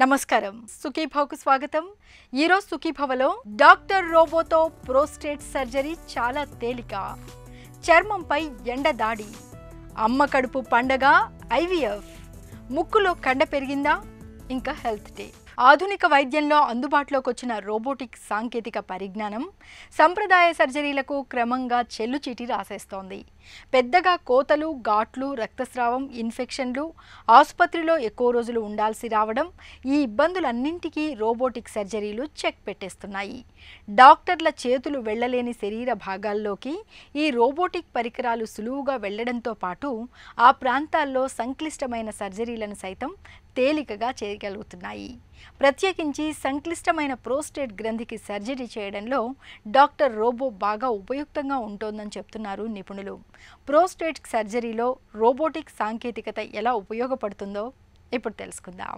నమస్కారం సుఖీభవకు స్వాగతం. ఈరోజు సుఖీభవలో డాక్టర్ రోబోతో ప్రోస్టేట్ సర్జరీ చాలా తేలిక, చర్మంపై ఎండ దాడి, అమ్మ కడుపు పండగ, ఐవీఎఫ్, ముక్కులో కండ పెరిగిందా, ఇంకా హెల్త్ టిప్. ఆధునిక వైద్యంలో అందుబాటులోకి వచ్చిన రోబోటిక్ సాంకేతిక పరిజ్ఞానం సంప్రదాయ సర్జరీలకు క్రమంగా చెల్లుచీటి రాసేస్తోంది. పెద్దగా కోతలు, ఘాట్లు, రక్తస్రావం, ఇన్ఫెక్షన్లు, ఆసుపత్రిలో ఎక్కువ రోజులు ఉండాల్సి రావడం, ఈ ఇబ్బందులన్నింటికీ రోబోటిక్ సర్జరీలు చెక్ పెట్టేస్తున్నాయి. డాక్టర్ల చేతులు వెళ్లలేని శరీర భాగాల్లోకి ఈ రోబోటిక్ పరికరాలు సులువుగా వెళ్లడంతో పాటు ఆ ప్రాంతాల్లో సంక్లిష్టమైన సర్జరీలను సైతం తేలికగా చేయగలుగుతున్నాయి. ప్రత్యేకించి సంక్లిష్టమైన ప్రోస్టేట్ గ్రంథికి సర్జరీ చేయడంలో డాక్టర్ రోబో బాగా ఉపయుక్తంగా ఉంటోందని చెప్తున్నారు నిపుణులు. ప్రోస్టేట్ సర్జరీలో రోబోటిక్ సాంకేతికత ఎలా ఉపయోగపడుతుందో ఇప్పుడు తెలుసుకుందాం.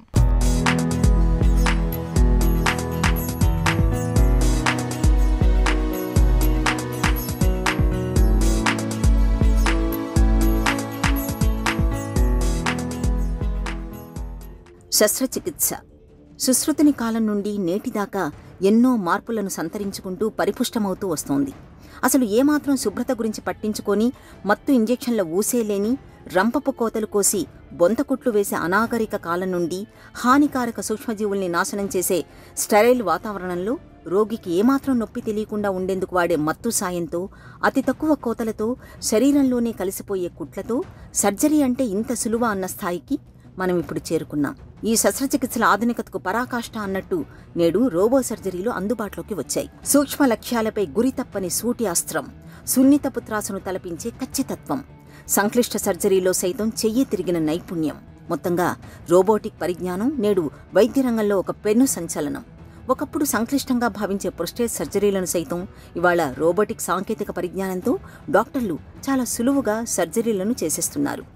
శస్త్రచికిత్స సుశ్రుతుని కాలం నుండి నేటిదాకా ఎన్నో మార్పులను సంతరించుకుంటూ పరిపుష్టమవుతూ వస్తోంది. అసలు ఏమాత్రం శుభ్రత గురించి పట్టించుకొని మత్తు ఇంజెక్షన్ల ఊసేలేని, రంపపు కోతలు కోసి బొంతకుట్లు వేసే అనాగరిక కాలం నుండి హానికారక సూక్ష్మజీవుల్ని నాశనం చేసే స్టెరైల్ వాతావరణంలో రోగికి ఏమాత్రం నొప్పి తెలియకుండా ఉండేందుకు వాడే మత్తు సాయంతో, అతి తక్కువ కోతలతో, శరీరంలోనే కలిసిపోయే కుట్లతో సర్జరీ అంటే ఇంత సులువా అన్న స్థాయికి మనం ఇప్పుడు చేరుకున్నాం. ఈ శస్త్రచికిత్సల ఆధునికతకు పరాకాష్ఠ అన్నట్టు నేడు రోబో సర్జరీలు అందుబాటులోకి వచ్చాయి. సూక్ష్మ లక్ష్యాలపై గురి తప్పని సూటి అస్త్రం, సున్నితపు త్రాసును తలపించే ఖచ్చితత్వం, సంక్లిష్ట సర్జరీలో సైతం చెయ్యి తిరిగిన నైపుణ్యం, మొత్తంగా రోబోటిక్ పరిజ్ఞానం నేడు వైద్య రంగంలో ఒక పెను సంచలనం. ఒకప్పుడు సంక్లిష్టంగా భావించే ప్రోస్టేట్ సర్జరీలను సైతం ఇవాళ రోబోటిక్ సాంకేతిక పరిజ్ఞానంతో డాక్టర్లు చాలా సులువుగా సర్జరీలను చేసేస్తున్నారు.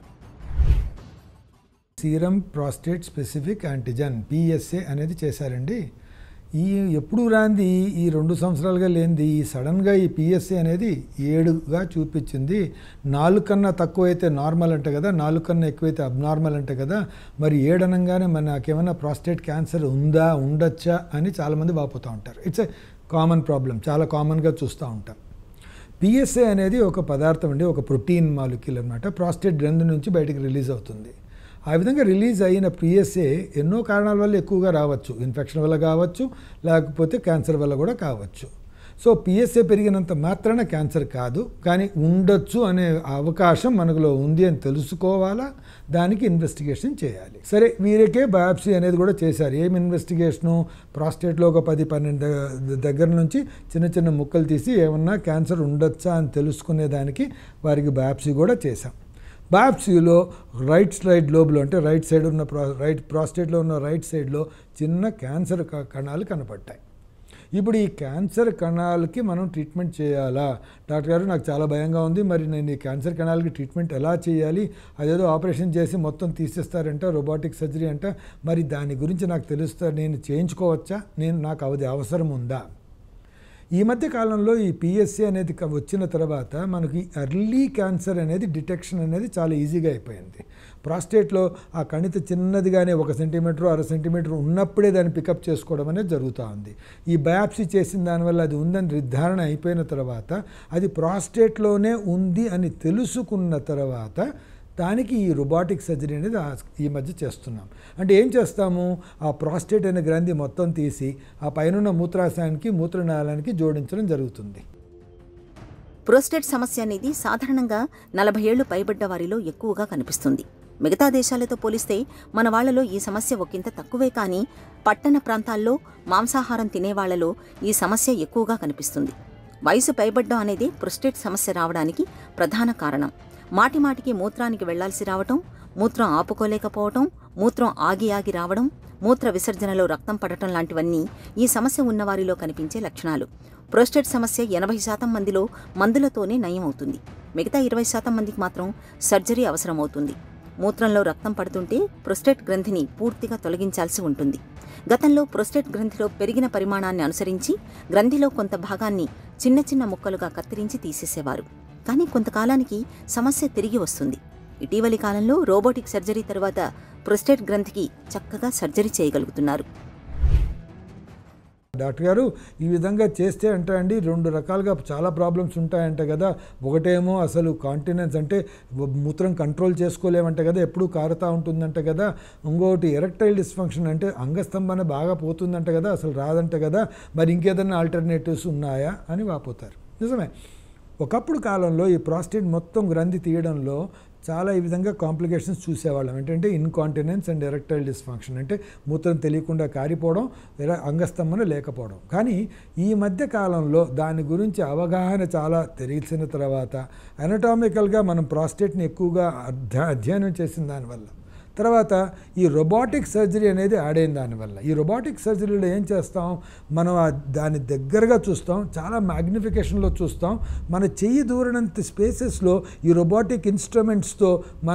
Serum prostate specific antigen PSA అనేది చేశారండి. ఈ ఎప్పుడు రాంది ఈ 2 సంవత్సరాలుగా లేనిది ఈ సడన్గా ఈ పిఎస్ఏ అనేది 7గా చూపించింది. 4 కన్నా తక్కువ అయితే నార్మల్ అంట కదా, 4 కన్నా ఎక్కువైతే అబ్నార్మల్ అంట కదా. మరి 7 అనగానే నాకేమైనా ప్రాస్టేట్ క్యాన్సర్ ఉందా, ఉండొచ్చా అని చాలామంది వాపోతూ ఉంటారు. ఇట్స్ ఏ కామన్ ప్రాబ్లం, చాలా కామన్గా చూస్తూ ఉంటాం. పిఎస్ఏ అనేది ఒక పదార్థం అండి, ఒక ప్రోటీన్ మాలిక్యూల్ అనమాట. ప్రాస్టేట్ గ్రంథి నుంచి బయటికి రిలీజ్ అవుతుంది. ఆ విధంగా రిలీజ్ అయిన పిఎస్ఏ ఎన్నో కారణాల వల్ల ఎక్కువగా రావచ్చు. ఇన్ఫెక్షన్ వల్ల కావచ్చు, లేకపోతే క్యాన్సర్ వల్ల కూడా కావచ్చు. సో పిఎస్ఏ పెరిగినంత మాత్రాన క్యాన్సర్ కాదు, కానీ ఉండొచ్చు అనే అవకాశం మనలో ఉంది అని తెలుసుకోవాలా, దానికి ఇన్వెస్టిగేషన్ చేయాలి. సరే, వీరికే బయాప్సీ అనేది కూడా చేశారు. ఏం ఇన్వెస్టిగేషను? ప్రాస్టేట్లో ఒక 10-12 దగ్గర నుంచి చిన్న చిన్న ముక్కలు తీసి ఏమన్నా క్యాన్సర్ ఉండొచ్చా అని తెలుసుకునేదానికి వారికి బయాప్సీ కూడా చేశాం. బయాప్సీలో రైట్ సైడ్ లోబ్లో, అంటే రైట్ సైడ్ ఉన్న ప్రాస్టేట్లో ఉన్న రైట్ సైడ్లో చిన్న క్యాన్సర్ కణాలు కనపడ్డాయి. ఇప్పుడు ఈ క్యాన్సర్ కణాలకి మనం ట్రీట్మెంట్ చేయాలా? డాక్టర్ గారు, నాకు చాలా భయంగా ఉంది, మరి నేను ఈ క్యాన్సర్ కణాలకి ట్రీట్మెంట్ ఎలా చేయాలి? అదేదో ఆపరేషన్ చేసి మొత్తం తీసేస్తారంట, రోబోటిక్ సర్జరీ అంట. మరి దాని గురించి నాకు తెలుస్తా, నేను చేయించుకోవచ్చా? నాకు అది అవసరం ఉందా? ఈ మధ్య కాలంలో ఈ పిఎస్ఏ అనేది వచ్చిన తర్వాత మనకి ఎర్లీ క్యాన్సర్ అనేది డిటెక్షన్ అనేది చాలా ఈజీగా అయిపోయింది. ప్రాస్టేట్లో ఆ కణిత చిన్నదిగానే 1 సెంటీమీటర్ 1/2 సెంటీమీటర్ ఉన్నప్పుడే దాన్ని పికప్ చేసుకోవడం అనేది జరుగుతూ ఉంది. ఈ బయాప్సీ చేసిన దానివల్ల అది ఉందని నిర్ధారణ అయిపోయిన తర్వాత, అది ప్రాస్టేట్లోనే ఉంది అని తెలుసుకున్న తర్వాత దానికి ఈ రోబోటిక్ సర్జరీ అనేది ఈ మధ్య చేస్తున్నాం. అంటే ఏం చేస్తాము? ఆ ప్రాస్టేట్ అనే గ్రంథి మొత్తం తీసి ఆ పైన మూత్రాశయానికి, మూత్రనాళానికి జోడించడం జరుగుతుంది. ప్రోస్టేట్ సమస్య అనేది సాధారణంగా 40 ఏళ్లు పైబడ్డ వారిలో ఎక్కువగా కనిపిస్తుంది. మిగతా దేశాలతో పోలిస్తే మన వాళ్లలో ఈ సమస్య ఒకంత తక్కువే. కానీ పట్టణ ప్రాంతాల్లో మాంసాహారం తినేవాళ్లలో ఈ సమస్య ఎక్కువగా కనిపిస్తుంది. వయసు పైబడ్డం అనేది ప్రోస్టేట్ సమస్య రావడానికి ప్రధాన కారణం. మాటిమాటికి మూత్రానికి వెళ్లాల్సి రావటం, మూత్రం ఆపుకోలేకపోవటం, మూత్రం ఆగి రావడం, మూత్ర విసర్జనలో రక్తం పడటం లాంటివన్నీ ఈ సమస్య ఉన్నవారిలో కనిపించే లక్షణాలు. ప్రోస్టేట్ సమస్య 80% మందిలో మందులతోనే నయం అవుతుంది. మిగతా 20% మందికి మాత్రం సర్జరీ అవసరమవుతుంది. మూత్రంలో రక్తం పడుతుంటే ప్రోస్టేట్ గ్రంథిని పూర్తిగా తొలగించాల్సి ఉంటుంది. గతంలో ప్రోస్టేట్ గ్రంథిలో పెరిగిన పరిమాణాన్ని అనుసరించి గ్రంథిలో కొంత భాగాన్ని చిన్న చిన్న ముక్కలుగా కత్తిరించి తీసేసేవారు. కానీ కొంతకాలానికి సమస్య తిరిగి వస్తుంది. ఇటీవలి కాలంలో రోబోటిక్ సర్జరీ తర్వాత ప్రోస్టేట్ గ్రంథికి చక్కగా సర్జరీ చేయగలుగుతున్నారు. డాక్టర్ గారు, ఈ విధంగా చేస్తే అండి 2 రకాలుగా చాలా ప్రాబ్లమ్స్ ఉంటాయంట కదా. ఒకటేమో అసలు కాంటినెన్స్ అంటే మూత్రం కంట్రోల్ చేసుకోలేమంట కదా, ఎప్పుడూ కారుతూ ఉంటుందంట కదా. ఇంకోటి ఎరెక్టైల్ డిస్ఫంక్షన్ అంటే అంగస్తంభన బాగా పోతుందంట కదా, అసలు రాదంట కదా. మరి ఇంకేదన్నా ఆల్టర్నేటివ్స్ ఉన్నాయా అని వాపోతారు. నిజమే, ఒకప్పుడు కాలంలో ఈ ప్రాస్టేట్ మొత్తం గ్రంథి తీయడంలో చాలా ఈ విధంగా కాంప్లికేషన్స్ చూసేవాళ్ళం. ఏంటంటే ఇన్కాంటినెన్స్ అండ్ ఎరెక్టైల్ డిస్ఫంక్షన్, అంటే మూత్రం తెలియకుండా కారిపోవడం, అంగస్తంభన లేకపోవడం. కానీ ఈ మధ్య కాలంలో దాని గురించి అవగాహన చాలా తెలిసిన తర్వాత అనటామికల్గా మనం ప్రాస్టేట్ని ఎక్కువగా అధ్యయనం చేసిన దానివల్ల తర్వాత ఈ రోబోటిక్ సర్జరీ అనేది ఆడైన దానివల్ల ఈ రోబోటిక్ సర్జరీలో ఏం చేస్తాం, మనం దాని దగ్గరగా చూస్తాం, చాలా మ్యాగ్నిఫికేషన్లో చూస్తాం. మన చెయ్యి దూరనంత స్పేసెస్లో ఈ రోబోటిక్ ఇన్స్ట్రుమెంట్స్తో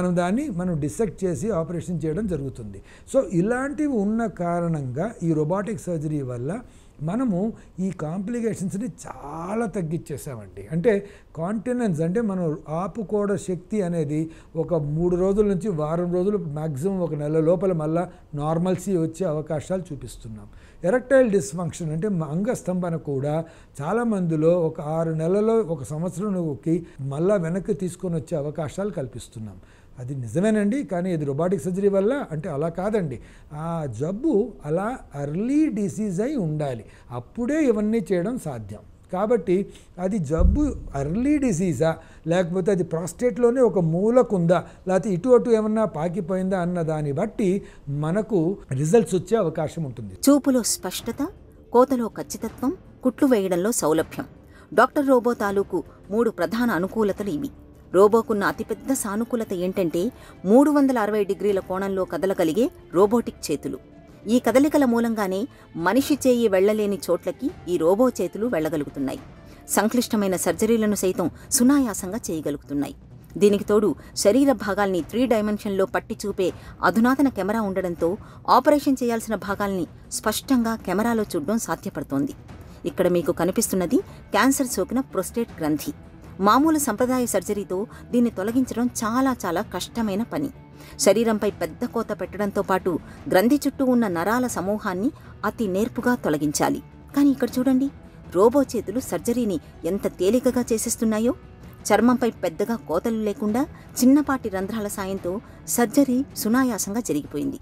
మనం డిసెక్ట్ చేసి ఆపరేషన్ చేయడం జరుగుతుంది. సో ఇలాంటివి ఉన్న కారణంగా ఈ రోబోటిక్ సర్జరీ వల్ల మనము ఈ కాంప్లికేషన్స్ని చాలా తగ్గించేసామండి. అంటే కాంటినెన్స్ అంటే మనం ఆపుకోవడం శక్తి అనేది ఒక 3 రోజుల నుంచి వారం రోజులు, మ్యాక్సిమం 1 నెల లోపల మళ్ళీ నార్మల్సీ వచ్చే అవకాశాలు చూపిస్తున్నాం. ఎరెక్టైల్ డిస్ఫంక్షన్ అంటే అంగస్తంభన కూడా చాలామందిలో ఒక 6 నెలలో 1 సంవత్సరంకి మళ్ళీ వెనక్కి తీసుకొని వచ్చే అవకాశాలు కల్పిస్తున్నాం. అది నిజమేనండి, కానీ ఇది రోబోటిక్ సర్జరీ వల్ల అంటే అలా కాదండి. ఆ జబ్బు అలా ఎర్లీ డిసీజ్ అయి ఉండాలి, అప్పుడే ఇవన్నీ చేయడం సాధ్యం. కాబట్టి అది జబ్బు ఎర్లీ డిసీజా, లేకపోతే అది ప్రాస్టేట్లోనే ఒక మూలకుందా, లేకపోతే ఇటు అటు ఏమన్నా పాకిపోయిందా అన్న దాన్ని బట్టి మనకు రిజల్ట్స్ వచ్చే అవకాశం ఉంటుంది. చూపులో స్పష్టత, కోతలో ఖచ్చితత్వం, కుట్లు వేయడంలో సౌలభ్యం. డాక్టర్ రోబో తాలూకు 3 ప్రధాన అనుకూలతలు ఇవి. రోబోకున్న అతిపెద్ద సానుకూలత ఏంటంటే 360 డిగ్రీల కోణంలో కదలగలిగే రోబోటిక్ చేతులు. ఈ కదలికల మూలంగానే మనిషి చేయి వెళ్లలేని చోట్లకి ఈ రోబో చేతులు వెళ్లగలుగుతున్నాయి. సంక్లిష్టమైన సర్జరీలను సైతం సునాయాసంగా చేయగలుగుతున్నాయి. దీనికి తోడు శరీర భాగాల్ని 3 డైమెన్షన్లో పట్టి చూపే అధునాతన కెమెరా ఉండడంతో ఆపరేషన్ చేయాల్సిన భాగాల్ని స్పష్టంగా కెమెరాలో చూడడం సాధ్యపడుతోంది. ఇక్కడ మీకు కనిపిస్తున్నది క్యాన్సర్ సోకిన ప్రోస్టేట్ గ్రంథి. మామూలు సంప్రదాయ సర్జరీతో దీన్ని తొలగించడం చాలా చాలా కష్టమైన పని. శరీరంపై పెద్ద కోత పెట్టడంతో పాటు గ్రంథి చుట్టూ ఉన్న నరాల సమూహాన్ని అతి నేర్పుగా తొలగించాలి. కానీ ఇక్కడ చూడండి, రోబో చేతులు సర్జరీని ఎంత తేలికగా చేసేస్తున్నాయో. చర్మంపై పెద్దగా కోతలు లేకుండా చిన్నపాటి రంధ్రాల సాయంతో సర్జరీ సునాయాసంగా జరిగిపోయింది.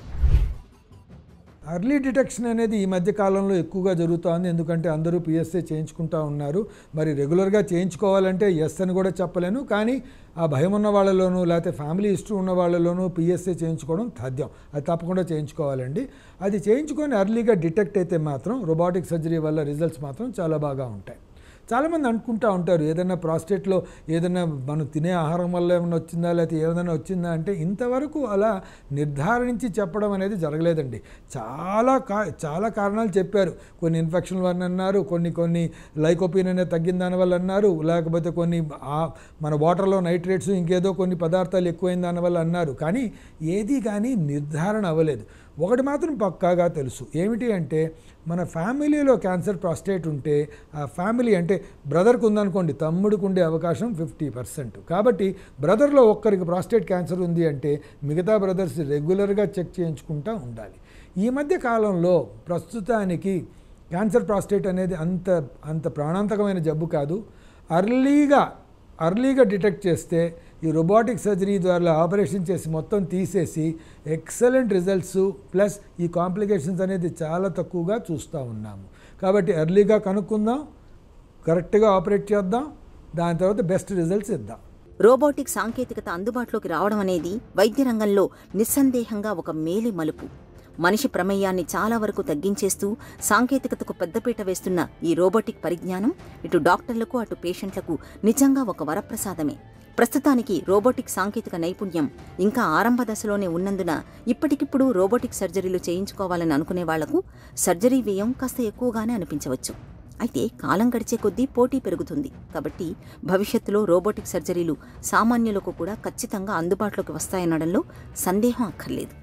ఎర్లీ డిటెక్షన్ అనేది ఈ మధ్య కాలంలో ఎక్కువగా జరుగుతోంది. ఎందుకంటే అందరూ పిఎస్ఏ చేయించుకుంటూ ఉన్నారు. మరి రెగ్యులర్గా చేయించుకోవాలంటే ఎస్ అని కూడా చెప్పలేను, కానీ ఆ భయం ఉన్న వాళ్ళలోనూ లేకపోతే ఫ్యామిలీ హిస్టరీ ఉన్న వాళ్ళలోనూ పిఎస్ఏ చేయించుకోవడం సాధ్యం. అది తప్పకుండా చేయించుకోవాలండి. అది చేయించుకొని ఎర్లీగా డిటెక్ట్ అయితే మాత్రం రోబోటిక్ సర్జరీ వల్ల రిజల్ట్స్ మాత్రం చాలా బాగా ఉంటాయి. చాలామంది అనుకుంటూ ఉంటారు ఏదైనా ప్రాస్టేట్లో ఏదైనా మనం తినే ఆహారం వల్ల ఏమైనా వచ్చిందా లేకపోతే ఏదైనా వచ్చిందా అంటే ఇంతవరకు అలా నిర్ధారించి చెప్పడం అనేది జరగలేదండి. చాలా కారణాలు చెప్పారు. కొన్ని ఇన్ఫెక్షన్ వల్ల అన్నారు, కొన్ని లైకోపీన్ అనేది తగ్గిన దానివల్ల అన్నారు, లేకపోతే కొన్ని మన వాటర్లో నైట్రేట్స్ ఇంకేదో కొన్ని పదార్థాలు ఎక్కువైన దానివల్ల అన్నారు. కానీ ఏది కానీ నిర్ధారణ అవ్వలేదు. ఒకటి మాత్రం పక్కాగా తెలుసు, ఏమిటి అంటే మన ఫ్యామిలీలో క్యాన్సర్ ప్రాస్టేట్ ఉంటే ఆ ఫ్యామిలీ అంటే బ్రదర్కి ఉందనుకోండి, తమ్ముడికి ఉండే అవకాశం 50%. కాబట్టి బ్రదర్లో ఒక్కరికి ప్రాస్టేట్ క్యాన్సర్ ఉంది అంటే మిగతా బ్రదర్స్ రెగ్యులర్గా చెక్ చేయించుకుంటూ ఉండాలి. ఈ మధ్య కాలంలో ప్రస్తుతానికి క్యాన్సర్ ప్రాస్టేట్ అనేది అంత ప్రాణాంతకమైన జబ్బు కాదు. అర్లీగా డిటెక్ట్ చేస్తే ఈ రోబోటిక్ సర్జరీ ద్వారా ఆపరేషన్ చేసి మొత్తం తీసేసి ఎక్సలెంట్ రిజల్ట్స్ ప్లస్ ఈ కాంప్లికేషన్స్ అనేది చాలా తక్కువగా చూస్తూ ఉన్నాము. కాబట్టి ఎర్లీగా కనుక్కుందాం, కరెక్ట్గా ఆపరేట్ చేద్దాం, దాని తర్వాత బెస్ట్ రిజల్ట్స్ ఇద్దాం. రోబోటిక్ సాంకేతికత అందుబాటులోకి రావడం అనేది వైద్య రంగంలో నిస్సందేహంగా ఒక మేలి మలుపు. మనిషి ప్రమేయాన్ని చాలా వరకు తగ్గించేస్తూ సాంకేతికతకు పెద్దపీట వేస్తున్న ఈ రోబోటిక్ పరిజ్ఞానం ఇటు డాక్టర్లకు అటు పేషెంట్లకు నిజంగా ఒక వరప్రసాదమే. ప్రస్తుతానికి రోబోటిక్ సాంకేతిక నైపుణ్యం ఇంకా ఆరంభ దశలోనే ఉన్నందున ఇప్పటికిప్పుడు రోబోటిక్ సర్జరీలు చేయించుకోవాలని అనుకునే వాళ్లకు సర్జరీ వ్యయం కాస్త ఎక్కువగానే అనిపించవచ్చు. అయితే కాలం గడిచే కొద్దీ పోటీ పెరుగుతుంది. కాబట్టి భవిష్యత్తులో రోబోటిక్ సర్జరీలు సామాన్యులకు కూడా ఖచ్చితంగా అందుబాటులోకి వస్తాయనడంలో సందేహం అక్కర్లేదు.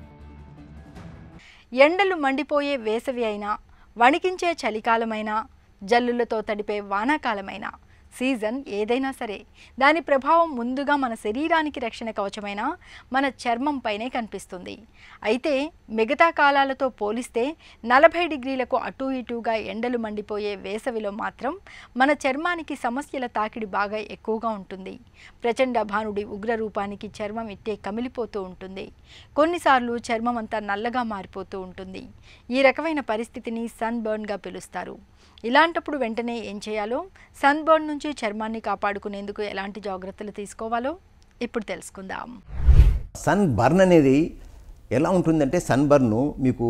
ఎండలు మండిపోయే వేసవి అయినా, వణికించే చలికాలమైనా, జల్లులతో తడిపే వానాకాలమైనా సీజన్ ఏదైనా సరే దాని ప్రభావం ముందుగా మన శరీరానికి రక్షణ కవచమైన మన చర్మంపైనే కనిపిస్తుంది. అయితే మిగతా కాలాలతో పోలిస్తే 40 డిగ్రీలకు అటూ ఇటూగా ఎండలు మండిపోయే వేసవిలో మాత్రం మన చర్మానికి సమస్యల తాకిడి బాగా ఎక్కువగా ఉంటుంది. ప్రచండ భానుడి ఉగ్రరూపానికి చర్మం ఇట్టే కమిలిపోతూ ఉంటుంది. కొన్నిసార్లు చర్మం అంతా నల్లగా మారిపోతూ ఉంటుంది. ఈ రకమైన పరిస్థితిని సన్ బర్న్గా పిలుస్తారు. ఇలాంటప్పుడు వెంటనే ఏం చేయాలో, సన్ బర్న్ నుంచి చర్మాన్ని కాపాడుకునేందుకు ఎలాంటి జాగ్రత్తలు తీసుకోవాలో ఇప్పుడు తెలుసుకుందాం. సన్ బర్న్ అనేది ఎలా ఉంటుందంటే, సన్ బర్న్ మీకు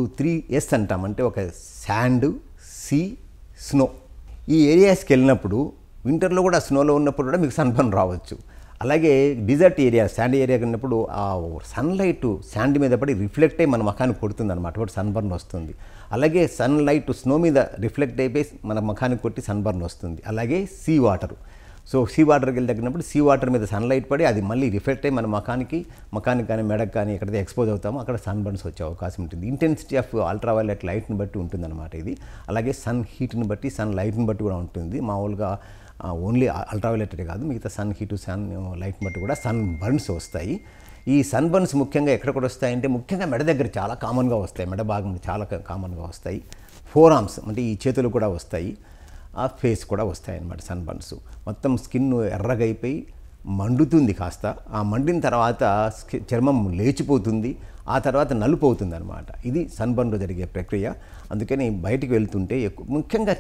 3 S అంటాం. అంటే ఒక శాండ్, సీ, స్నో. ఈ ఏరియాస్కి వెళ్ళినప్పుడు వింటర్లో కూడా స్నోలో ఉన్నప్పుడు కూడా మీకు సన్ బర్న్ రావచ్చు. అలాగే డిజర్ట్ ఏరియా, శాండ్ ఏరియాకి వెళ్ళినప్పుడు ఆ సన్లైట్ శాండ్ మీద పడి రిఫ్లెక్ట్ అయ్యి మన ముఖానికి కొడుతుంది అనమాట. అప్పుడు సన్ బర్న్ వస్తుంది. అలాగే సన్లైట్ స్నో మీద రిఫ్లెక్ట్ అయిపోయి మన ముఖానికి కొట్టి సన్ బర్న్ వస్తుంది. అలాగే సీ వాటర్. సో సీ వాటర్కి వెళ్ళి తగ్గినప్పుడు సీ వాటర్ మీద సన్లైట్ పడి అది మళ్ళీ రిఫ్లెక్ట్ అయ్యి మన ముఖానికి కానీ మెడకు కానీ ఎక్కడైతే ఎక్స్పోజ్ అవుతామో అక్కడ సన్ బర్న్స్ వచ్చే అవకాశం ఉంటుంది. ఇంటెన్సిటీ ఆఫ్ అల్ట్రావైలెట్ లైట్ని బట్టి ఉంటుందన్నమాట ఇది. అలాగే సన్ హీట్ని బట్టి, సన్ లైట్ని బట్టి కూడా ఉంటుంది. మామూలుగా ఓన్లీ అల్ట్రావైలెటే కాదు, మిగతా సన్ హీటు, సన్ లైట్ని బట్టి కూడా సన్ బర్న్స్ వస్తాయి. ఈ సన్ బర్న్స్ ముఖ్యంగా ఎక్కడ కూడా వస్తాయంటే, ముఖ్యంగా మెడ దగ్గర చాలా కామన్గా వస్తాయి. మెడ భాగం చాలా కామన్గా వస్తాయి. ఫోర్ ఆర్మ్స్ అంటే ఈ చేతులు కూడా వస్తాయి. ఆ ఫేస్ కూడా వస్తాయి అన్నమాట సన్ బర్న్స్. మొత్తం స్కిన్ ఎర్రగా అయిపోయి మండుతుంది కాస్త. ఆ మండిన తర్వాత చర్మం లేచిపోతుంది. ఆ తర్వాత నలుపు అవుతుంది అనమాట. ఇది సన్ బర్న్లో జరిగే ప్రక్రియ. అందుకని బయటికి వెళ్తుంటే ముఖ్యంగా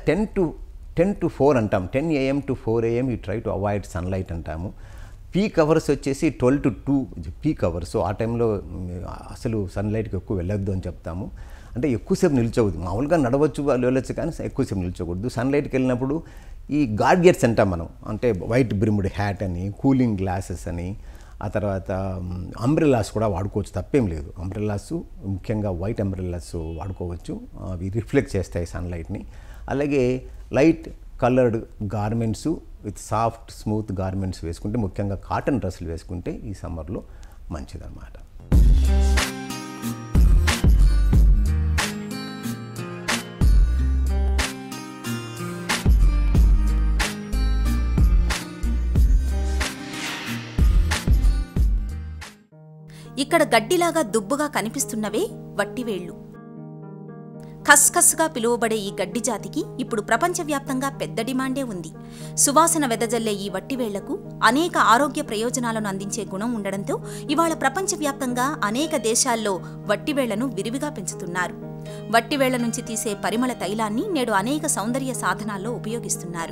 10 to 4 అంటాం. 10 AM to 4 AM you try to avoid sunlight అంటాము. పీక్ అవర్స్ వచ్చేసి 12 to 2 పీక్ అవర్స్. ఆ టైంలో అసలు సన్లైట్కి ఎక్కువ వెళ్ళొద్దు అని చెప్తాము. అంటే ఎక్కువసేపు నిల్చోవద్దు. మామూలుగా నడవచ్చు, వెళ్ళొచ్చు, కానీ ఎక్కువసేపు నిల్చోకూడదు. సన్లైట్కి వెళ్ళినప్పుడు ఈ గార్డ్గెట్స్ అంటాం మనం. అంటే వైట్ బ్రిమ్డ్ హ్యాట్ అని, కూలింగ్ గ్లాసెస్ అని, ఆ తర్వాత అంబ్రెల్లాస్ కూడా వాడుకోవచ్చు, తప్పేం లేదు. అంబ్రెల్లాస్ ముఖ్యంగా వైట్ అంబ్రెల్లాస్ వాడుకోవచ్చు. అవి రిఫ్లెక్ట్ చేస్తాయి సన్లైట్ని. అలాగే light coloured garments with soft smooth garments వేసుకుంటే, ముఖ్యంగా కాటన్ డ్రెస్సులు వేసుకుంటే ఈ సమ్మర్లో మంచిదన్నమాట. ఇక్కడ గడ్డిలాగా దుబ్బుగా కనిపిస్తున్నవే వట్టివేళ్లు. ఖస్ఖస్గా పిలువబడే ఈ గడ్డి జాతికి ఇప్పుడు ప్రపంచవ్యాప్తంగా పెద్ద డిమాండే ఉంది. సువాసన వెదజల్లే ఈ వట్టివేళ్లకు అనేక ఆరోగ్య ప్రయోజనాలను అందించే గుణం ఉండడంతో ఇవాళ ప్రపంచవ్యాప్తంగా అనేక దేశాల్లో వట్టివేళ్లను విరివిగా పెంచుతున్నారు. వట్టివేళ్ల నుంచి తీసే పరిమళ తైలాన్ని నేడు అనేక సౌందర్య సాధనాల్లో ఉపయోగిస్తున్నారు.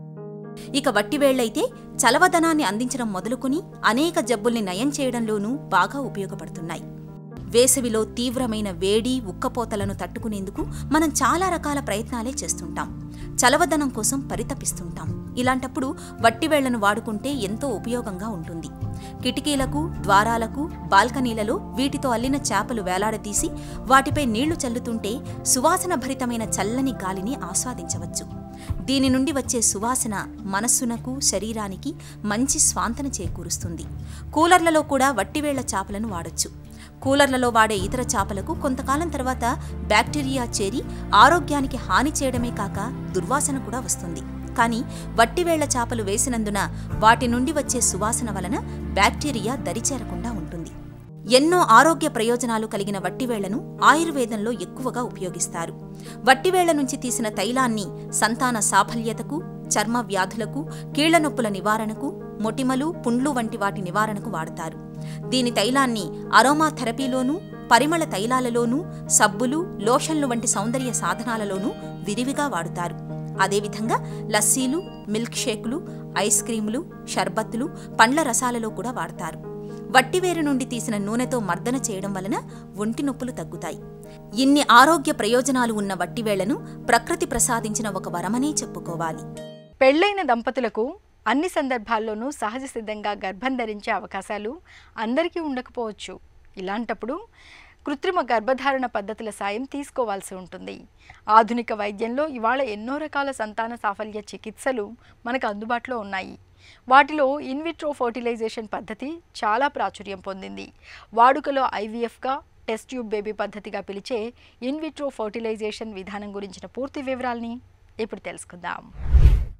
ఇక వట్టివేళ్లైతే చలవదనాన్ని అందించడం మొదలుకొని అనేక జబ్బుల్ని నయం చేయడంలోనూ బాగా ఉపయోగపడుతున్నాయి. వేసవిలో తీవ్రమైన వేడి, ఉక్కపోతలను తట్టుకునేందుకు మనం చాలా రకాల ప్రయత్నాలే చేస్తుంటాం. చలవదనం కోసం పరితపిస్తుంటాం. ఇలాంటప్పుడు వట్టివేళ్లను వాడుకుంటే ఎంతో ఉపయోగంగా ఉంటుంది. కిటికీలకు, ద్వారాలకు, బాల్కనీలలో వీటితో అల్లిన చేపలు వేలాడదీసి వాటిపై నీళ్లు చల్లుతుంటే సువాసన భరితమైన చల్లని గాలిని ఆస్వాదించవచ్చు. దీని నుండి వచ్చే సువాసన మనస్సునకు, శరీరానికి మంచి స్వాంతన చేకూరుస్తుంది. కూలర్లలో కూడా వట్టివేళ్ల చేపలను వాడొచ్చు. కూలర్లలో వాడే ఇతర చేపలకు కొంతకాలం తర్వాత బ్యాక్టీరియా చేరి ఆరోగ్యానికి హాని చేయడమే కాక దుర్వాసన కూడా వస్తుంది. కానీ వట్టివేళ్ల చేపలు వేసినందున వాటి నుండి వచ్చే సువాసన వలన బ్యాక్టీరియా దరిచేరకుండా ఉంటుంది. ఎన్నో ఆరోగ్య ప్రయోజనాలు కలిగిన వట్టివేళ్లను ఆయుర్వేదంలో ఎక్కువగా ఉపయోగిస్తారు. వట్టివేళ్ల నుంచి తీసిన తైలాన్ని సంతాన సాఫల్యతకు, చర్మ వ్యాధులకు, కీళ్ల నొప్పుల నివారణకు, మొటిమలు, పుండ్లు వంటి వాటి నివారణకు వాడతారు. దీని తైలాన్ని అరోమా థెరపీలోనూ, పరిమళ తైలాలలోనూ, సబ్బులు, లోషన్లు వంటి సౌందర్య సాధనాలలోనూ విరివిగా వాడుతారు. అదేవిధంగా లస్సీలు, మిల్క్ షేకులు, ఐస్ క్రీములు, షర్బత్తులు, పండ్ల రసాలలో కూడా వాడతారు. వట్టివేరు నుండి తీసిన నూనెతో మర్దన చేయడం వలన ఒంటి నొప్పులు తగ్గుతాయి. ఇన్ని ఆరోగ్య ప్రయోజనాలు ఉన్న వట్టివేళ్లను ప్రకృతి ప్రసాదించిన ఒక వరమనే చెప్పుకోవాలి. పెళ్లైన దంపతులకు అన్ని సందర్భాల్లోనూ సహజ సిద్ధంగా గర్భం ధరించే అవకాశాలు అందరికీ ఉండకపోవచ్చు. ఇలాంటప్పుడు కృత్రిమ గర్భధారణ పద్ధతుల సాయం తీసుకోవాల్సి ఉంటుంది. ఆధునిక వైద్యంలో ఇవాళ ఎన్నో రకాల సంతాన సాఫల్య చికిత్సలు మనకు అందుబాటులో ఉన్నాయి. వాటిలో ఇన్విట్రో ఫర్టిలైజేషన్ పద్ధతి చాలా ప్రాచుర్యం పొందింది. వాడుకలో ఐవీఎఫ్గా, టెస్ట్ ట్యూబ్ బేబీ పద్ధతిగా పిలిచే ఇన్విట్రో ఫర్టిలైజేషన్ విధానం గురించిన పూర్తి వివరాల్ని ఇప్పుడు తెలుసుకుందాం.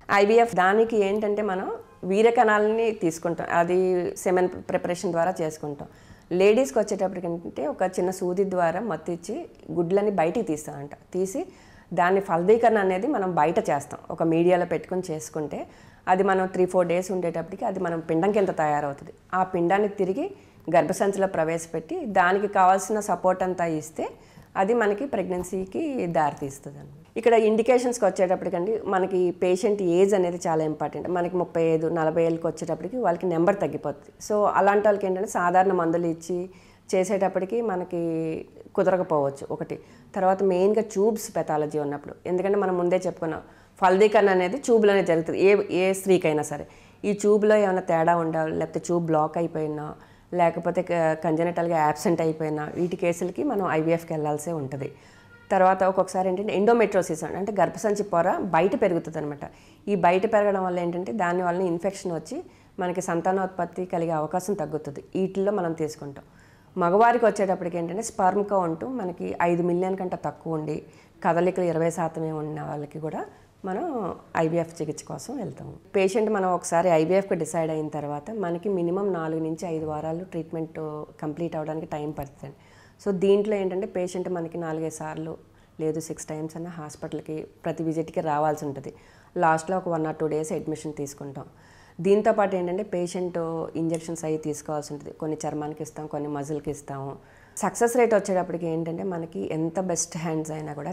ఐవీఎఫ్ దానికి ఏంటంటే మనం వీర్యకణాలని తీసుకుంటాం, అది సెమెన్ ప్రిపరేషన్ ద్వారా చేసుకుంటాం. లేడీస్కి వచ్చేటప్పటికంటే ఒక చిన్న సూది ద్వారా మత్తిచ్చి గుడ్లని బయటికి తీస్తామంట. తీసి దాన్ని ఫలదీకరణ అనేది మనం బయట చేస్తాం, ఒక మీడియాలో పెట్టుకొని చేసుకుంటే అది మనం 3-4 డేస్ ఉండేటప్పటికి అది మనం పిండం కింద తయారవుతుంది. ఆ పిండాన్ని తిరిగి గర్భసంచిలో ప్రవేశపెట్టి దానికి కావాల్సిన సపోర్ట్ అంతా ఇస్తే అది మనకి ప్రెగ్నెన్సీకి దారితీస్తుంది అన్నమాట. ఇక్కడ ఇండికేషన్స్కి వచ్చేటప్పటికండి మనకి పేషెంట్ ఏజ్ అనేది చాలా ఇంపార్టెంట్. మనకి 35-40 ఏళ్ళకి వచ్చేటప్పటికి వాళ్ళకి నెంబర్ తగ్గిపోతుంది. సో అలాంటి వాళ్ళకి ఏంటంటే సాధారణ మందులు ఇచ్చి చేసేటప్పటికి మనకి కుదరకపోవచ్చు ఒకటి. తర్వాత మెయిన్గా ట్యూబ్స్ పెథాలజీ ఉన్నప్పుడు, ఎందుకంటే మనం ముందే చెప్పుకున్నాం ఫలదీకరణ అనేది ట్యూబ్లోనే జరుగుతుంది ఏ స్త్రీకైనా సరే. ఈ ట్యూబ్లో ఏమైనా తేడా ఉండాలి, లేకపోతే ట్యూబ్ బ్లాక్ అయిపోయినా, లేకపోతే కంజెనిటల్గా యాబ్సెంట్ అయిపోయినా వీటి కేసులకి మనం ఐవీఎఫ్కి వెళ్ళాల్సి ఉంటుంది. తర్వాత ఒక్కొక్కసారి ఏంటంటే ఎండోమెట్రోసిస్ అంటే గర్భసంచి పొర బయట పెరుగుతుంది అనమాట. ఈ బయట పెరగడం వల్ల ఏంటంటే దానివల్ల ఇన్ఫెక్షన్ వచ్చి మనకి సంతానోత్పత్తి కలిగే అవకాశం తగ్గుతుంది. వీటిల్లో మనం తీసుకుంటాం. మగవారికి వచ్చేటప్పటికి ఏంటంటే స్పర్మ్ కౌంట్ మనకి 5 మిలియన్ కంటే తక్కువ ఉండి కదలికలు 20% ఉన్న వాళ్ళకి కూడా మనం ఐవీఎఫ్ చికిత్స కోసం వెళ్తాము. పేషెంట్ మనం ఒకసారి ఐవీఎఫ్కి డిసైడ్ అయిన తర్వాత మనకి మినిమం 4 నుంచి 5 వారాలు ట్రీట్మెంట్ కంప్లీట్ అవ్వడానికి టైం పడుతుంది. సో దీంట్లో ఏంటంటే పేషెంట్ మనకి 4-5 సార్లు లేదు 6 టైమ్స్ అన్న హాస్పిటల్కి ప్రతి విజిట్కి రావాల్సి ఉంటుంది. లాస్ట్లో ఒక 1 or 2 డేస్ అడ్మిషన్ తీసుకుంటాం. దీంతోపాటు ఏంటంటే పేషెంట్ ఇంజెక్షన్స్ అవి తీసుకోవాల్సి ఉంటుంది. కొన్ని చర్మానికి ఇస్తాం, కొన్ని మజిల్కి ఇస్తాము. సక్సెస్ రేట్ వచ్చేటప్పటికి ఏంటంటే మనకి ఎంత బెస్ట్ హ్యాండ్స్ అయినా కూడా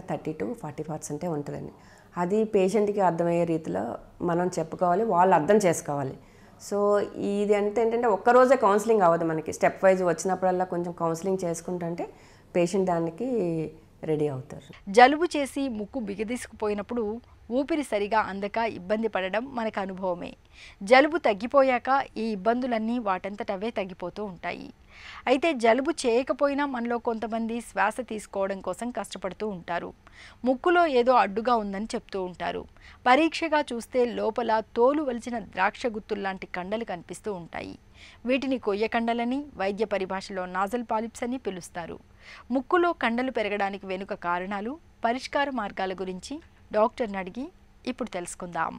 30-40% ఉంటుందండి. అది పేషెంట్కి అర్థమయ్యే రీతిలో మనం చెప్పుకోవాలి, వాళ్ళు అర్థం చేసుకోవాలి. సో ఇది అంటే ఏంటంటే ఒక్కరోజే కౌన్సిలింగ్ అవ్వదు, మనకి స్టెప్ వైజ్ వచ్చినప్పుడల్లా కొంచెం కౌన్సిలింగ్ చేసుకుంటుంటే పేషెంట్ దానికి రెడీ అవుతారు. జలుబు చేసి ముక్కు బిగదీసుకుపోయినప్పుడు ఊపిరి సరిగా అందక ఇబ్బంది పడడం మనకు అనుభవమే. జలుబు తగ్గిపోయాక ఈ ఇబ్బందులన్నీ వాటంతటవే తగ్గిపోతూ ఉంటాయి. అయితే జలుబు చేయకపోయినా మనలో కొంతమంది శ్వాస తీసుకోవడం కోసం కష్టపడుతూ ఉంటారు. ముక్కులో ఏదో అడ్డుగా ఉందని చెప్తూ ఉంటారు. పరీక్షగా చూస్తే లోపల తోలు వలిచిన ద్రాక్ష గుత్తుల్లాంటి కండలు కనిపిస్తూ ఉంటాయి. వీటిని కొయ్య కండలని, వైద్య పరిభాషలో నాజల్ పాలిప్స్ అని పిలుస్తారు. ముక్కులో కండలు పెరగడానికి వెనుక కారణాలు, పరిష్కార మార్గాల గురించి డాక్టర్ని అడిగి ఇప్పుడు తెలుసుకుందాం.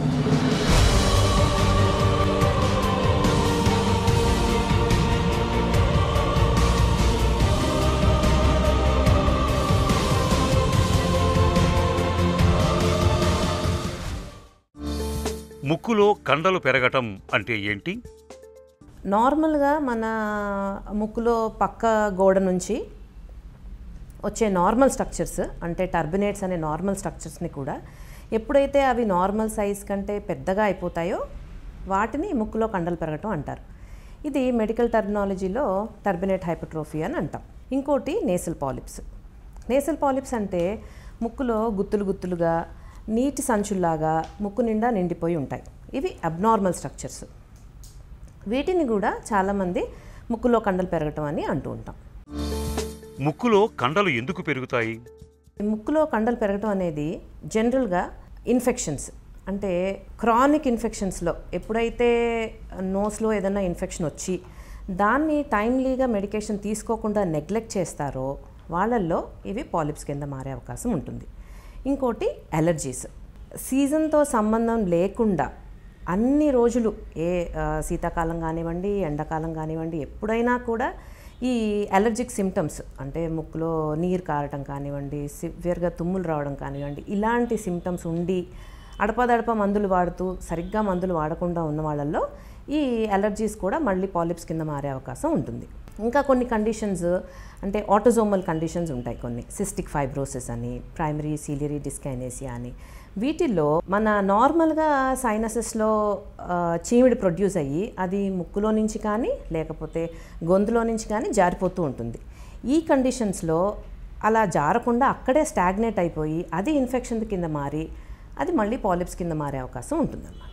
ముక్కులో కండలు పెరగటం అంటే ఏంటి? నార్మల్గా మన ముక్కులో పక్క గోడ నుంచి వచ్చే నార్మల్ స్ట్రక్చర్స్ అంటే టర్బినేట్స్ అనే నార్మల్ స్ట్రక్చర్స్ని కూడా ఎప్పుడైతే అవి నార్మల్ సైజ్ కంటే పెద్దగా అయిపోతాయో వాటిని ముక్కులో కండలు పెరగటం అంటారు. ఇది మెడికల్ టర్మినాలజీలో టర్బినేట్ హైపర్ట్రోఫీ అని అంటాం. ఇంకోటి నేసల్ పాలిప్స్. నేసల్ పాలిప్స్ అంటే ముక్కులో గుత్తులు గుత్తులుగా నీటి సంచుల్లాగా ముక్కు నిండా నిండిపోయి ఉంటాయి. ఇవి అబ్నార్మల్ స్ట్రక్చర్స్. వీటిని కూడా చాలామంది ముక్కులో కండలు పెరగటం అని అంటూ ఉంటాం. ముక్కులో కండలు ఎందుకు పెరుగుతాయి? ముక్కులో కండలు పెరగటం అనేది జనరల్గా ఇన్ఫెక్షన్స్ అంటే క్రానిక్ ఇన్ఫెక్షన్స్లో ఎప్పుడైతే నోస్లో ఏదైనా ఇన్ఫెక్షన్ వచ్చి దాన్ని టైమ్లీగా మెడికేషన్ తీసుకోకుండా నెగ్లెక్ట్ చేస్తారో వాళ్ళల్లో ఇవి పాలిప్స్ కింద మారే అవకాశం ఉంటుంది. ఇంకోటి అలర్జీస్. సీజన్తో సంబంధం లేకుండా అన్ని రోజులు శీతాకాలం కానివ్వండి, ఎండాకాలం కానివ్వండి, ఎప్పుడైనా కూడా ఈ అలర్జిక్ సిమ్టమ్స్ అంటే ముక్కులో నీరు కారటం కానివ్వండి, సివియర్గా తుమ్ములు రావడం కానివ్వండి, ఇలాంటి సిమ్టమ్స్ ఉండి అడపదడప మందులు వాడుతూ సరిగ్గా మందులు వాడకుండా ఉన్న వాళ్ళల్లో ఈ అలర్జీస్ కూడా మళ్ళీ పాలిప్స్ కింద మారే అవకాశం ఉంటుంది. ఇంకా కొన్ని కండిషన్స్ అంటే ఆటోజోమల్ కండిషన్స్ ఉంటాయి. కొన్ని సిస్టిక్ ఫైబ్రోసిస్ అని, ప్రైమరీ సీలియరీ డిస్కైనేసియా అని. వీటిల్లో మన నార్మల్గా సైనసెస్లో చీమిడి ప్రొడ్యూస్ అయ్యి అది ముక్కులో నుంచి కానీ లేకపోతే గొంతులో నుంచి కానీ జారిపోతూ ఉంటుంది. ఈ కండిషన్స్లో అలా జారకుండా అక్కడే స్టాగ్నేట్ అయిపోయి అది ఇన్ఫెక్షన్ కింద మారి అది మళ్ళీ పాలిప్స్ కింద మారే అవకాశం ఉంటుందన్నమాట.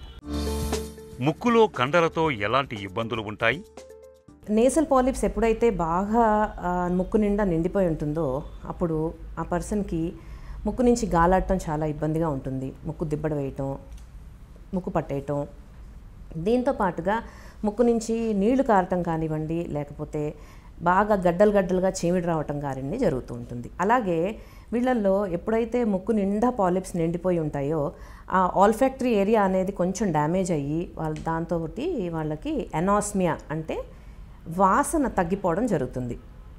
ముక్కులో కండలతో ఎలాంటి ఇబ్బందులు ఉంటాయి? నేసల్ పాలిప్స్ ఎప్పుడైతే బాగా ముక్కు నిండా నిండిపోయి ఉంటుందో అప్పుడు ఆ పర్సన్కి ముక్కు నుంచి గాలాడటం చాలా ఇబ్బందిగా ఉంటుంది. ముక్కు దిబ్బడ వేయటం, ముక్కు పట్టేయటం, దీంతో పాటుగా ముక్కు నుంచి నీళ్లు కారటం కానివ్వండి లేకపోతే బాగా గడ్డలు గడ్డలుగా చీమిడి రావటం గారిని జరుగుతూ ఉంటుంది. అలాగే వీళ్ళల్లో ఎప్పుడైతే ముక్కు నిండా పాలిప్స్ నిండిపోయి ఉంటాయో ఆ ఆల్ఫాక్టరీ ఏరియా అనేది కొంచెం డ్యామేజ్ అయ్యి దాంతో వాళ్ళకి ఎనాస్మియా అంటే వాసన తగ్గిపోవడం జరుగుతుంది.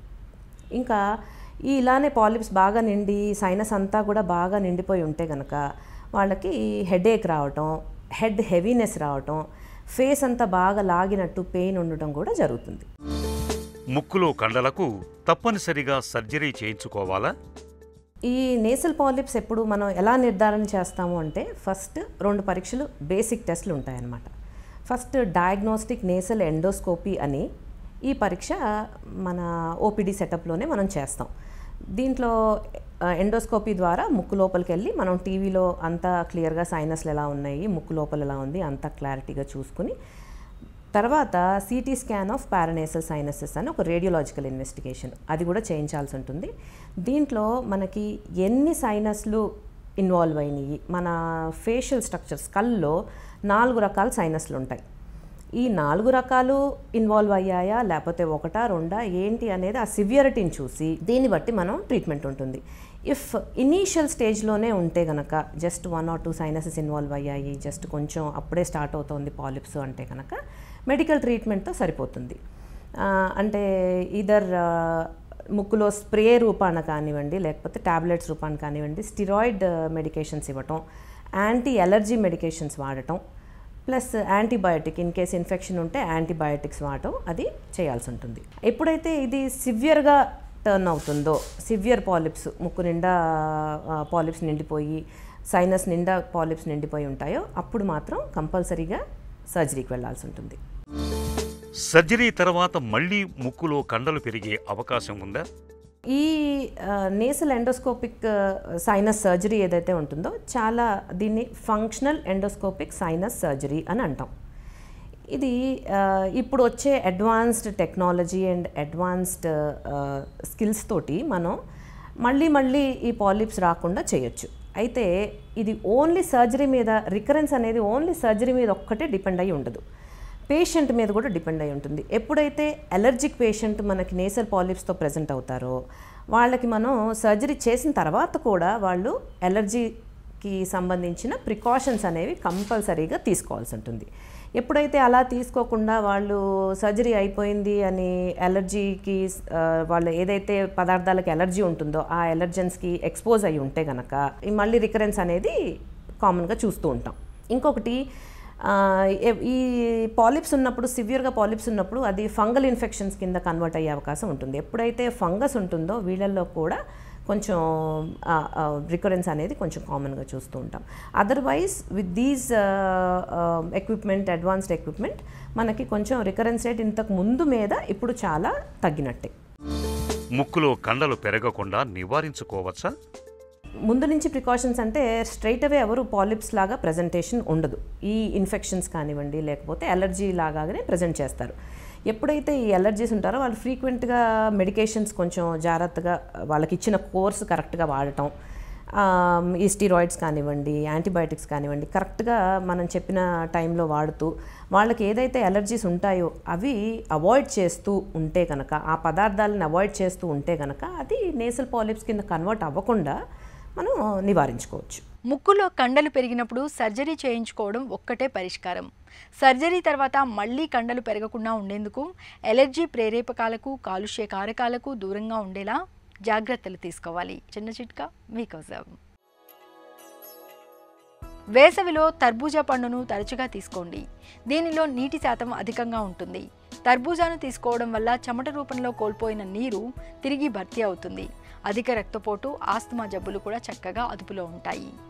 ఇంకా ఇలానే పాలిప్స్ బాగా నిండి సైనస్ అంతా కూడా బాగా నిండిపోయి ఉంటే కనుక వాళ్ళకి హెడేక్ రావటం, హెడ్ హెవీనెస్ రావటం, ఫేస్ అంతా బాగా లాగినట్టు పెయిన్ ఉండటం కూడా జరుగుతుంది. ముక్కులో కండలకు తప్పనిసరిగా సర్జరీ చేయించుకోవాలా? ఈ నేసల్ పాలిప్స్ ఎప్పుడు మనం ఎలా నిర్ధారణ చేస్తాము అంటే ఫస్ట్ 2 పరీక్షలు బేసిక్ టెస్ట్లు ఉంటాయన్నమాట. ఫస్ట్ డయాగ్నోస్టిక్ నేసల్ ఎండోస్కోపీ అని ఈ పరీక్ష మన ఓపీడీ సెటప్లోనే మనం చేస్తాం. దీంట్లో ఎండోస్కోపీ ద్వారా ముక్కు లోపలికి వెళ్ళి మనం టీవీలో అంతా క్లియర్గా సైనస్లు ఎలా ఉన్నాయి, ముక్కు లోపల ఎలా ఉంది అంతా క్లారిటీగా చూసుకుని తర్వాత CT scan of paranasal sinuses అని ఒక రేడియోలాజికల్ ఇన్వెస్టిగేషన్ అది కూడా చేయించాల్సి ఉంటుంది. దీంట్లో మనకి ఎన్ని సైనస్లు ఇన్వాల్వ్ అయినాయి, మన ఫేషియల్ స్ట్రక్చర్ స్కల్లో 4 రకాల సైనస్లు ఉంటాయి. ఈ 4 రకాలు ఇన్వాల్వ్ అయ్యాయా లేకపోతే 1, 2 ఏంటి అనేది ఆ సివియరిటీని చూసి దీన్ని బట్టి మనం ట్రీట్మెంట్ ఉంటుంది. ఇఫ్ ఇనీషియల్ స్టేజ్లోనే ఉంటే కనుక జస్ట్ 1 or 2 సైనసెస్ ఇన్వాల్వ్ అయ్యాయి, జస్ట్ కొంచెం అప్పుడే స్టార్ట్ అవుతుంది పాలిప్స్ అంటే కనుక మెడికల్ ట్రీట్మెంట్తో సరిపోతుంది. అంటే ఇదర్ ముక్కులో స్ప్రే రూపాన కానివ్వండి లేకపోతే టాబ్లెట్స్ రూపాన కానివ్వండి స్టిరాయిడ్ మెడికేషన్స్ ఇవ్వటం, యాంటీ ఎలర్జీ మెడికేషన్స్ వాడటం, plus antibiotic in case infection ఉంటే యాంటీబయాటిక్స్ వాడటం అది చేయాల్సి ఉంటుంది. ఎప్పుడైతే ఇది సివియర్గా టర్న్ అవుతుందో, సివియర్ పాలిప్స్ ముక్కు నిండా పాలిప్స్ నిండిపోయి సైనస్ నిండా పాలిప్స్ నిండిపోయి ఉంటాయో అప్పుడు మాత్రం కంపల్సరీగా సర్జరీకి వెళ్ళాల్సి ఉంటుంది. సర్జరీ తర్వాత మళ్ళీ ముక్కులో కండలు పెరిగే అవకాశం ఉందా? ఈ నేసల్ ఎండోస్కోపిక్ సైనస్ సర్జరీ ఏదైతే ఉంటుందో చాలా దీన్ని ఫంక్షనల్ ఎండోస్కోపిక్ సైనస్ సర్జరీ అని అంటాం. ఇది ఇప్పుడు వచ్చే advanced technology and advanced skills తోటి మనం మళ్ళీ ఈ పాలిప్స్ రాకుండా చేయొచ్చు. అయితే ఇది ఓన్లీ సర్జరీ మీద, రికరెన్స్ అనేది ఓన్లీ సర్జరీ మీద ఒక్కటే డిపెండ్ అయి ఉండదు, పేషెంట్ మీద కూడా డిపెండ్ అయి ఉంటుంది. ఎప్పుడైతే అలర్జిక్ పేషెంట్ మనకి నేసల్ పాలిప్స్తో ప్రజెంట్ అవుతారో వాళ్ళకి మనం సర్జరీ చేసిన తర్వాత కూడా వాళ్ళు అలర్జీకి సంబంధించిన ప్రికాషన్స్ అనేవి కంపల్సరీగా తీసుకోవాల్సి ఉంటుంది. ఎప్పుడైతే అలా తీసుకోకుండా వాళ్ళు సర్జరీ అయిపోయింది అని అలర్జీకి వాళ్ళు ఏదైతే పదార్థాలకి అలర్జీ ఉంటుందో ఆ అలర్జెన్స్కి ఎక్స్పోజ్ అయి ఉంటే కనుక మళ్ళీ రికరెన్స్ అనేది కామన్గా చూస్తూ ఉంటాం. ఇంకొకటి ఈ పాలిప్స్ ఉన్నప్పుడు, సివియర్గా పాలిప్స్ ఉన్నప్పుడు అది ఫంగల్ ఇన్ఫెక్షన్స్ కింద కన్వర్ట్ అయ్యే అవకాశం ఉంటుంది. ఎప్పుడైతే ఫంగస్ ఉంటుందో వీళ్ళల్లో కూడా కొంచెం రికరెన్స్ అనేది కొంచెం కామన్గా చూస్తూ ఉంటాం. Otherwise with these equipment, advanced equipment మనకి కొంచెం రికరెన్స్ రేట్ ఇంతకు ముందు మీద ఇప్పుడు చాలా తగ్గినట్టే. ముక్కులో కండలు పెరగకుండా నివారించుకోవచ్చా? ముందు నుంచి ప్రికాషన్స్ అంటే స్ట్రైట్ అవే ఎవరు పాలిప్స్ లాగా ప్రజెంటేషన్ ఉండదు. ఈ ఇన్ఫెక్షన్స్ కానివ్వండి లేకపోతే అలర్జీ లాగానే ప్రజెంట్ చేస్తారు. ఎప్పుడైతే ఈ అలర్జీస్ ఉంటారో వాళ్ళు ఫ్రీక్వెంట్గా మెడికేషన్స్ కొంచెం జాగ్రత్తగా వాళ్ళకి ఇచ్చిన కోర్సు కరెక్ట్గా వాడటం, ఈ స్టీరాయిడ్స్ కానివ్వండి యాంటీబయాటిక్స్ కానివ్వండి కరెక్ట్గా మనం చెప్పిన టైంలో వాడుతూ వాళ్ళకి ఏదైతే అలర్జీస్ ఉంటాయో అవి అవాయిడ్ చేస్తూ ఉంటే కనుక, ఆ పదార్థాలను అవాయిడ్ చేస్తూ ఉంటే కనుక అది నేసల్ పాలిప్స్ కింద కన్వర్ట్ అవ్వకుండా మనం నివారించుకోవచ్చు. ముక్కులో కండలు పెరిగినప్పుడు సర్జరీ చేయించుకోవడం ఒక్కటే పరిష్కారం. సర్జరీ తర్వాత మళ్ళీ కండలు పెరగకుండా ఉండేందుకు ఎలర్జీ ప్రేరేపకాలకు, కాలుష్య కారకాలకు దూరంగా ఉండేలా జాగ్రత్తలు తీసుకోవాలి. చిన్న చిట్కా మీకోసం. వేసవిలో తర్బూజా పండును తరచుగా తీసుకోండి. దీనిలో నీటి శాతం అధికంగా ఉంటుంది. తర్బూజాను తీసుకోవడం వల్ల చెమట రూపంలో కోల్పోయిన నీరు తిరిగి భర్తీ అవుతుంది. అధిక రక్తపోటు, ఆస్తమా జబ్బులు కూడా చక్కగా అదుపులో ఉంటాయి.